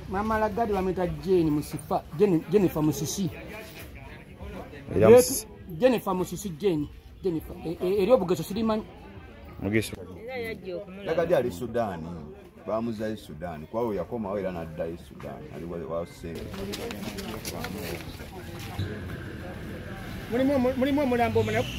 Maama Raggadee bamwita Jane Musifa, Jennifer Musisi. Jennifer Musisi Jennifer. Eri obugeso sirimanyi. Mugeso. Raggadee ali Sudan. Bamuzayo Sudan. Kwao yakomawo era n'addayo Sudan. Ali wasenga. Mulimu Omulambo munaku.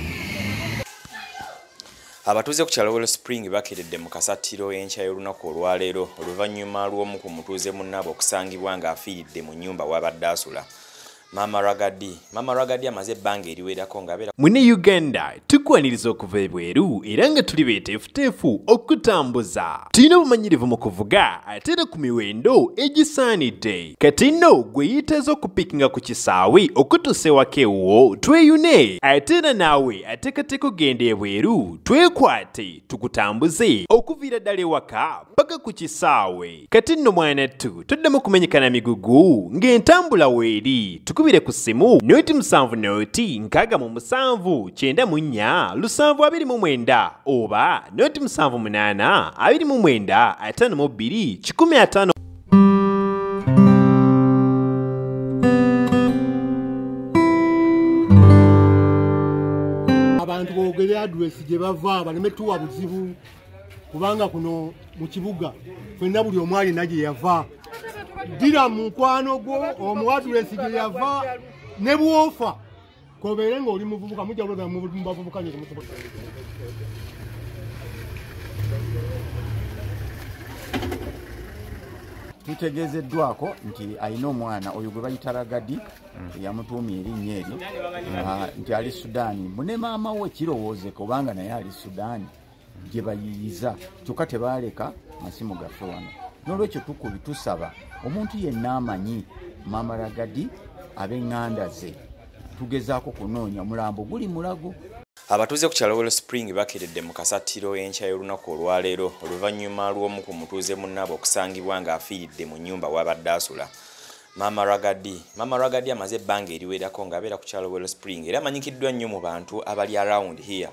Abatuuze ku kyalo Spring bakeredde mu kasatiro enkya y'olunaku olwaleero oluvannyuma lw'omu ku mutuuze munnaabwe okusangibwa ng'afiiridde mu nnyumba w'abadde asula. Maama Raggadee amaze ebbanga eriwerako ng'abeera Mune Uganda tukwaniriza okuva ebweru era nga tuli beeteefuteefu okutambuza. Tulina obumanyirivu mu kuvuga ate era ku miwendo egisaanidde. Kati nno gwe yeetaaze okupikinga ku kisaawe okutuusa ewaka ewuwo tweyune ate era naawe ateekateeka okugenda ebweru twekwate tukutambuze okuviira ddala ewaka paka ku kisaawe. Kati nno mwanattu toddamu kumenyekana migugu ng'entambula weeri tukubire ku ssimu noti 7 noti 6 9 9 7 oba noti 7 8 29 52 15. Abantu boogere address gye bava baleme tuwa buzibu kubanga kuno mu kibuga ffenna buli omu alina gye yava. Dira mu nkwano gwo omuaddress gye yava ne bwofa kobeere ng'oli muvubuka mujja kulaba mu bavubuka nyo temusobola. Tutegezeddwako nti alina omwana oyo gwe bayita Raggadee yamutuumya erinnya eryo nti ali Sudaani. Mune maama we kirowooze kubanga naye ali Sudaani gye bayiyiza kyokka tebaaleka masimu gaffe wano. N'olwekyo tusaba omuntu yenna amanyi Maama Raggadee ab'eŋŋanda ze tugezaako kunoonya Omulambo guli mulago. Abatuuze ku kyalo Spring bakeredde mu kasatiro enkya y'olunaku olwaleero oluvannyuma lw'omu ku mutuuze munnaabwe okusangibwa ng'afiiridde mu nnyumba w'abadde asula. Maama Raggadee amaze ebbanga eriwerako ng'abeera ku kyalo Spring era amanyikiddwa nnyo mu bantu abali around here.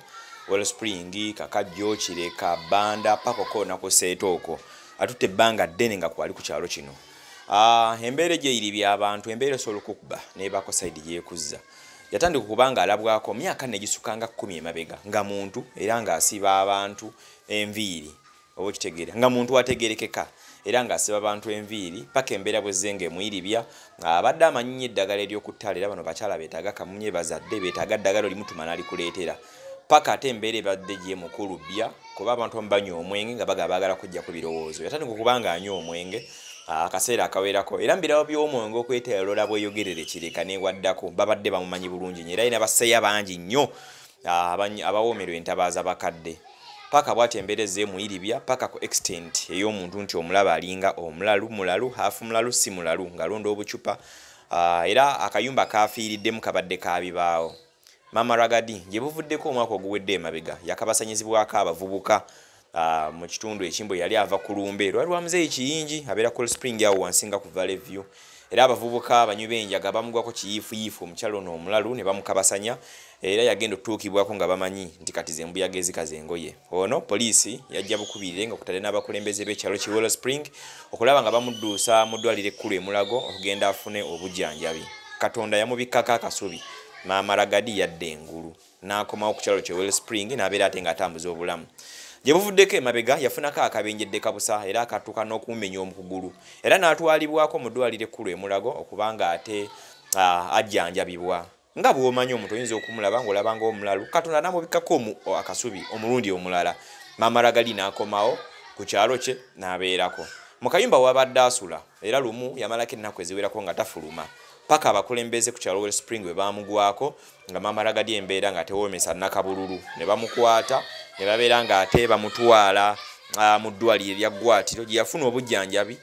Spring, Kakajjo, Kireka, Banda, Pakoko na Kuseetooko. Atutte ebbanga ddene nga kwali ku kyalo kino. Embeera gye iribya abantu, embeera esobola okukuba n'ebaako sayidi gy'ekuzza. Yatandika kubanga alabwako myaka negisukanga 10 emabega nga muntu era ng'asiba abantu enviiri. Oba kitegeera nga muntu ategerekeka era ng'asiba abantu enviiri paka embeera bwe zenge mwiribya abadde amanyi eddagala ery'okuttala era bano bakyala beetaaga kamunye bazadde beetaaga ddagala limutuma n'alikuleetera. Paka ate embeera ebadde gye mukulu bya kuba abantu banywa omwenge nga baagala kujja ku birowoozo. Yatandika kubanga anywa omwenge akaseera akawerako era mbirawo by'omwenge okweteerola bweyogerere Kireka newaddako babadde bamumanyi bulungi era ina basseya bangi nnyo abawoomerwa entabaaza bakadde. Paka bw'ati embeera ez'emuyiribya paka ku extent ey'omuntu nti omulaba alinga omulalu hafu mulalu si mulalu ng'alonda obucupa era akayumba kafiiriddemu kabadde kabibaawo. Maama Raggadee gye buvuddeko omwaka oguwedde emabega yakabasanyizibwako abavubuka mu kitundu ekimbo yali ava ku lumbe lwali lwa muzeeyi Kiyingi abeera Cold Spring awo wansinga ku Valley View era abavubuka banywi b'enjaga bamugwako kiyiifuyiifu omukyalo n'omulalu ne bamukabasanya era yagenda okutuukibwako nga bamanyi nti kati ze mbuyaga ezikaze engoye. Ono poliisi yajja bukubirire nga okutale n'abakulembeze b'ekyalo Cold Spring okulaba nga bamudduusa mu ddwaliro ekkulu e Mulago okugenda afune obujjanjabi. Katonda yamubikkako akasubi. Maama Raggadee yadde engulu n'akomawo ku kyalo Cold Spring n'abeera ate ng'atambuza obulamu. Gye buvuddeko emabega yafunako akabenjedde kabusa era akatuuka n'okumumenya omukugulu era n'atwalibwako mu ddwaliro ekkulu e Mulago okubanga ate ajjanjabibwa. Nga bw'omanyi omuntu oyinza okumulaba ng'olaba ng'omulalu Katonda n'amubikkako akasubi omulundi omulala. Maama Raggadee n'akomawo ku kyalo kye n'abeerako mu kayumba w'abadde asula era lumu yamalako ennaku eziwerako nga tafuluma paka abakulembeze ku kyalo Spring bwe baamugwako nga Maama Raggadee embeera nga tewoomesa nakabululu ne bamukwata ne babeera nga ate bamutwala mu ddwaliro erya Ggwatiro gye yafuna obujjanjabi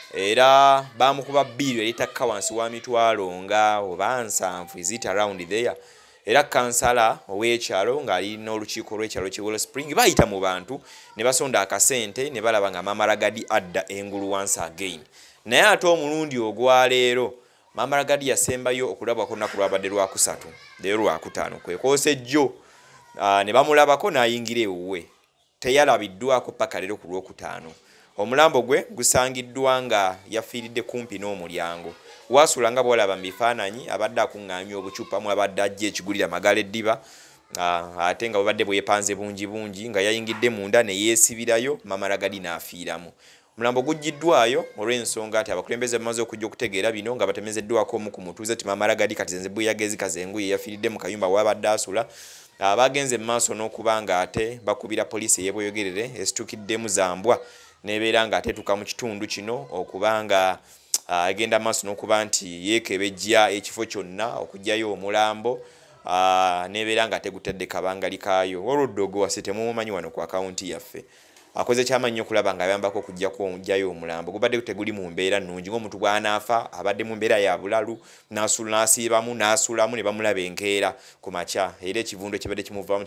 era baamukuba bbiiro eritakka wansi wa mitwalo nga oba 7 is it around there era kansala ow'ekyalo ng'ali n'olukiiko lw'ekyalo Cold Spring bayita mu bantu ne basonda akasente ne balaba nga Maama Raggadee adda engulu once again. Naye ate omulundi ogwaleero Maama Raggadee yasembayo okulabwako olunaku lwabadde lwakusatu leero lwakutaano kwekoose jjo ne bamulabako n'ayingira ewuwe teyalabiddwako paka leero ku lwokutaano. Omulambo gwe gusangiddwa nga yafiiridde kumpi n'omulyango. Wasula nga bwolaba mu bifaananyi abadde akuŋŋaanya obucupa mu abadde ajja ekigulira Magala Eddiba ate nga bwebadde bwepanze bungi bungi nga yayingidde munda ne yeesibirayo Maama Raggadee n'afiiramu. Omulambo gujjiddwayo olw'ensonga ati abakulembeze bamaze okujja okutegeera bino nga batemezeddwako omu ku mutuuze ti Maama Raggadee kati nze Bweyagezi Kazenguye yafiiridde mu kayumba w'abadde asula. Bagenze mu maaso n'okuba nga ate bakubira poliisi ey'ebweyogerere esituukiddemu Zambwa nebeera nga atetuuka mu kitundu kino okuba nga agenda maaso n'okuba nti yeekebejja ekifo kyonna okuggyayo omulambo nebeera nga tegutedde kabangali kaayo. Oludda ogwase temumumanyi wano ku akawunti yaffe. Akoze kyamannyo okulaba nga ayambako okugjayo omulambo. Gubadde teguli mu mbeera nnungi ng'omuntu bw'anaafa abadde mu mbeera ya bulalu n'asiibamu n'asulamu ne bamulaba enkeera ku makya era ekivundo kibadde kimuvaamu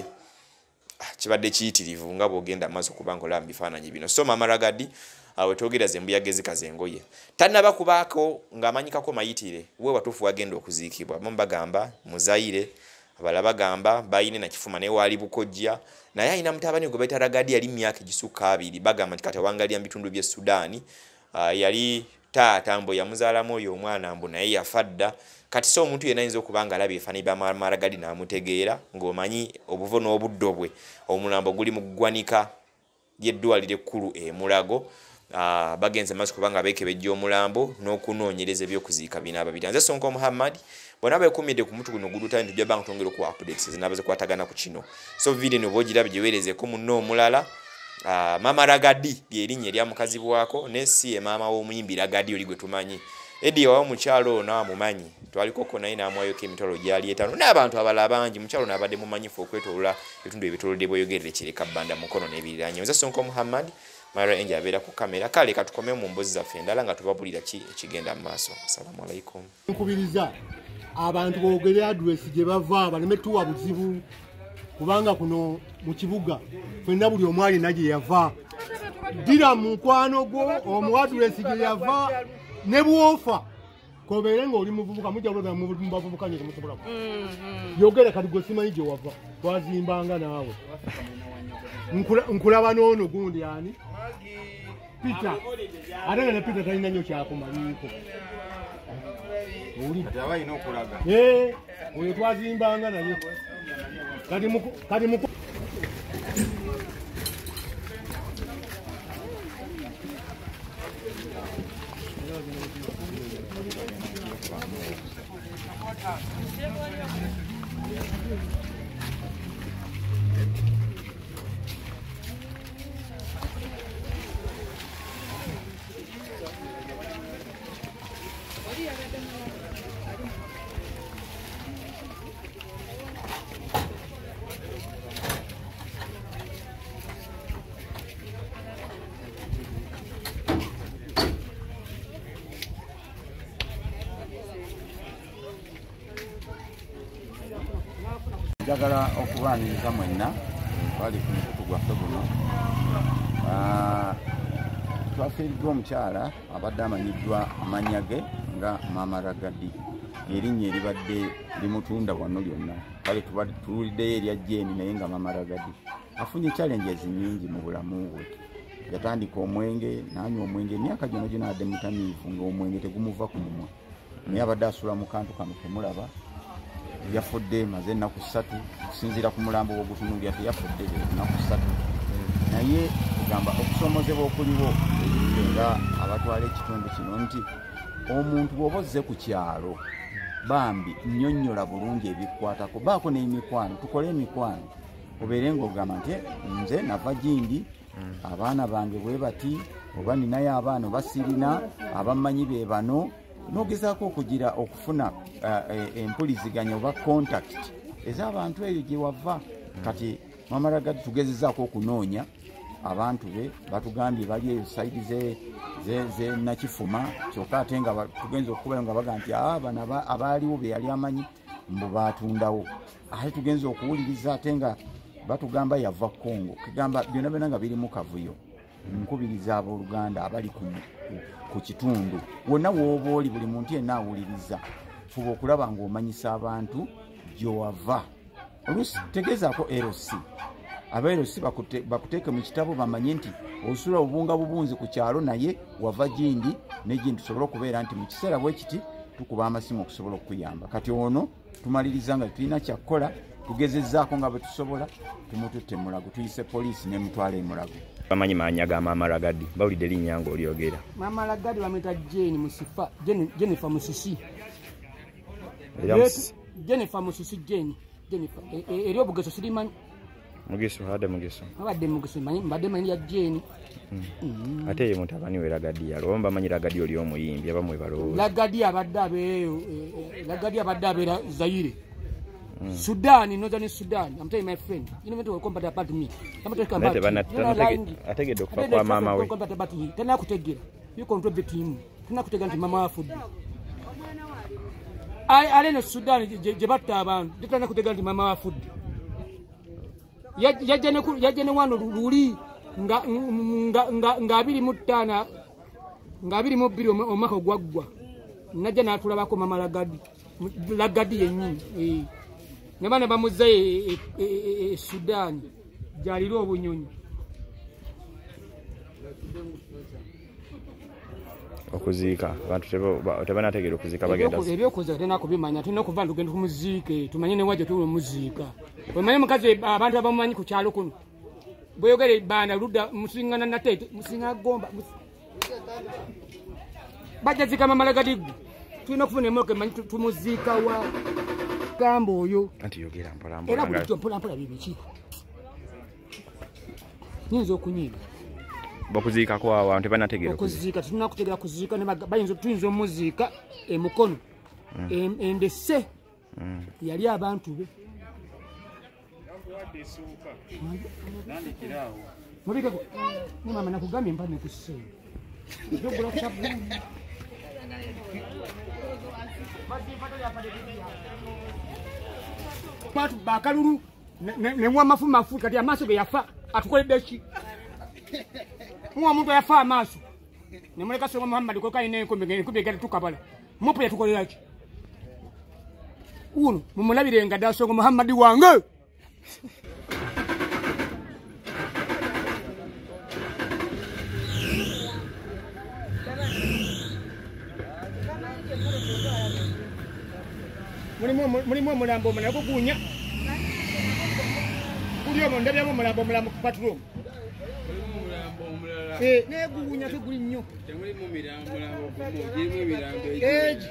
kibadde kiyitirivu nga bw'ogenda amaaso okuba nga olaba mu bifaananyi bino. So Maama Raggadee awe twogera ze Bweyagezi Kazenguye tannaba kubaako ng'amanyikako mayitire we watuufu wagenda okuziikibwa. Abamu bagamba muzaire, abalala bagamba bayine na kifuma naye waali Bukojja, naye alina mutabani gwe bayita Raggadee yali myaka egisukka 2 bagamba nti kati awangalira mu bitundu by'e Sudaani. Yali taata mbu yamuzaalamu oyo omwana mbu naye yafa dda. Kati so omuntu yenna ayinza okuba nga alaba ebifaananyi bya Maama Raggadee n'amutegeera ng'omanyi obuvo n'obuddo bwe. Omulambo guli mu ggwanika ly'eddwaliro ekkulu e Mulago. Bagenze maaso kuba nga beekebejja omulambo n'okunoonyereza ebyokuziika bino ababiri. Nze Sonko Muhammad bonna beekuumidde ku mutu guno gudutali tujja banga twongera okuwa updates zinaba zikwatagana ku kino. So video eno bw'ogiraba giweerezeko munno omulala. Maama Raggadee ly'erinnya erya mukazi bwako ne si maama w'omuyimbi Raggadee oli gwe tumanyi. Eddie wawo mukyalo ono amumanyi twalikoko naye n'amwayoko emitolo gyali etaano n'abantu abalala bangi mukyalo n'abadde mumanyifu okwetoolola ebitundu ebitolodde Bweyogerere Kireka Bbanda Mukono n'ebiriraanye. Nze Sonko Muhammad Mara Enja abeera ku kamera kale katukomye mu mbozi zaffe endala nga tubabulira ki ekigenda mu maaso. Assalamu alaikum. Nkubiriza abantu boogere address gye bava baleme tuwa buzibu kubanga kuno mu kibuga ffenna buli omu alina gye yava. Ddira mu mukwano gwo omu address gye yava ne bwofa kobeere ng'oli muvubuka mujja kulaba mu bavubuka nyo temusobolaku yogere kati gwe simanyi gye wava twazimbanga naawe nkulaba n'ono gundi ani Peter ate nga ne Peter talina nnyo kyakumanyiiko oyo twazimbanga naye kati njagala okubaaniriza mwenna bali ku mukutu gwaffe guno. Twafiiriddwa omukyala abadde amanyiddwa amannya ge nga Maama Raggadee, erinnya eribadde limutunda wano lyonna. Kale tuwuliddeyo erya Jane naye nga Maama Raggadee afunye challenges nnyingi mu bulamu bwe. Yatandika omwenge n'anywa omwenge emyaka gino ginadde mutamiivu ng'omwenge tegumuva ku mumwa, naye abadde asula mu kantu kano temulaba. Yafudde maze ennaku 3 okusinziira ku mulambo ogw'ogutunuulira teyafudde ennaku 3 naye kugamba okusomozebwa okuliwo nga abatwala ekitundu kino nti omuntu bw'oba ozze ku kyalo bambi nnyonnyola bulungi ebikwatako baako n'emikwano tukole emikwano obeere ng'ogamba nti nze nava gindi abaana bange bwe bati oba ninayo abaana oba sirina abammanyi be bano nogezaako okufuna empuliziganya oba contact ez'abantu eyo gye wava. Kati Maama Raggadee tugezezaako okunoonya abantu be batugambye bali eyo sayidi ze Nakifuma kyokka ate nga tugenza okuba nga baga nti bano abaaliwo be yali amanyi mbu batundawo. Ate tugenza okuwuliriza ate nga batugamba yava Congo, kigamba byonna byonna nga biri mu kavuyo. Nkubiriza abooluganda abali ku kitundu wonna w'oba oli buli muntu yenna awuliriza fuba okulaba ng'omanyisa abantu gy'owava. Oluusi tegeezaako LC abeero si bakuteeke mu kitabo bamanye nti osula obunga bubunzi ku kyalo naye wava gindi negindi tusobole okubeera nti mu kiseera bwe kiti tukuba amasimu okusobola okuyamba. Kati ono tumaliriza nga tulina kyakukola tugezezzaako nga bwe tusobola tumututte mulago tuyise poliisi n'emutwala emulago. Bamanyi maanya ga Maama Raggadee bawulidde linnya ng'olyogera. Maama Raggadee bamwita Jane Musifa Jennifer Musisi Jennifer Musisi Jennifer eri obugeso sirimanyi Mugeso hada mugeso abadde mugeso manyi mbadde manyi ya Jane ate ye mutabani we Raggadee yalomba manyi Raggadee oli omuyimbi abamwe balowooza Raggadee abadde abeeyo Raggadee abadde abeera Zaire Sudan, Northern Sudan. I'm telling my friend. You know what to combat about me. I'm telling you. I take it for Mama we. Tena kutegera. You control the team. Tena kutegera nti mama wafu. Ale no Sudan je batta abantu. Tena kutegera nti mama wafu. Yajene wano luli nga 25 nga 22 omaka ogwaggwa. Najja natulabako Maama Raggadee yennyini. Nebana bamuzza Sudan jaliro obunyonyi okuziika abantu tebanategeera okuziika bagenda ebyokuziika tena kubimanya tulina okuva tugenda kumuziike tumanye ne wajja tuli muziika omanye mukazi abantu abamumanyi ku kyalo kuno bweyogere bana ludda musingana natete musinga gomba bajja zika Maama Raggadee tulina okufuna emoke manyi tumuziika wa Gambo oyo anti yogera mpola era mpola bibiki nyinza okunyiga bakuziika kwa abantu banategeera okuziika tulina kutegeera kuziika ne bayinza tuyinza omuziika emukono endese yali abantu be mubikeko ne mama nakugambye mpane kusse ndogula kusabu Matu bakalulu ne mwa mafu kati amaso ge yafa atukoledde ki mwa muntu yafa amaso ne muleka so Muhammad ko kai ne kumbe gari tukabala mupo yatukolera ki uno mumulabire nga daso Muhammad wange Mulimo Omulambo mulago gunya kulyo mo ndabya Omulambo mulamu ku patrol ne gunya teguli nnyo temulimo mirambo Omulambo girimu mirambo eji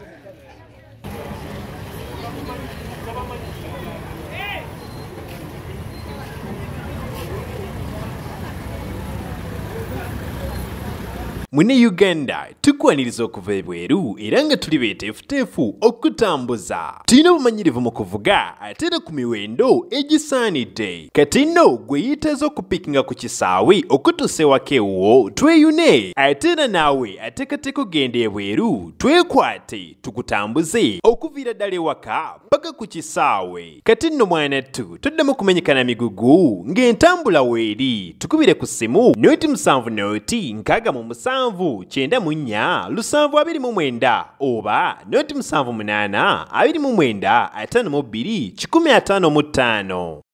Mune Uganda tukwaniriza okuva ebweru era nga tuli beeteefuteefu okutambuza. Tulina obumanyirivu mu kuvuga ate era ku miwendo egisaanidde. Kati nno gwe yiteeza okupikinga ku kisaawe okutuusa ewaka ewuwo tweyune ate era naawe ateekateeka ogenda ebweru twekwate tukutambuze okuviira ddala ewaka paka ku kisaawe. Kati nno mwanattu toddamu kumenyekana migugu ng'entambula weeri tukubire ku ssimu noti 7 noti 6 9 7 oba noti 7 8 29 52 155.